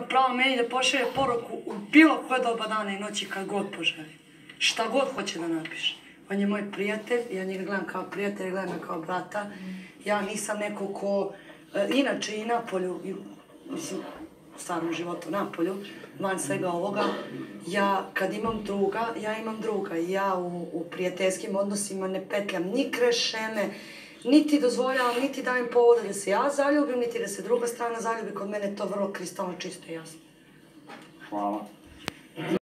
pravo meni da pošalje poruku u bilo koje doba dana i noći kad god poželi. Šta god hoće da napiše. On je moj prijatelj, ja njega gledam kao prijatelj, gledam ga kao brata. Ja nisam neko ko, inače i napolju, mislim, u starom životu napolju, van svega ovoga, ja kad imam druga, ja imam druga. Ja u prijateljskim odnosima ne petljam ni krešeme, niti dozvoljavam, niti dajem povoda da se ja zaljubim, niti da se druga strana zaljubi. Kod mene je to vrlo kristalno čisto i jasno. Hvala.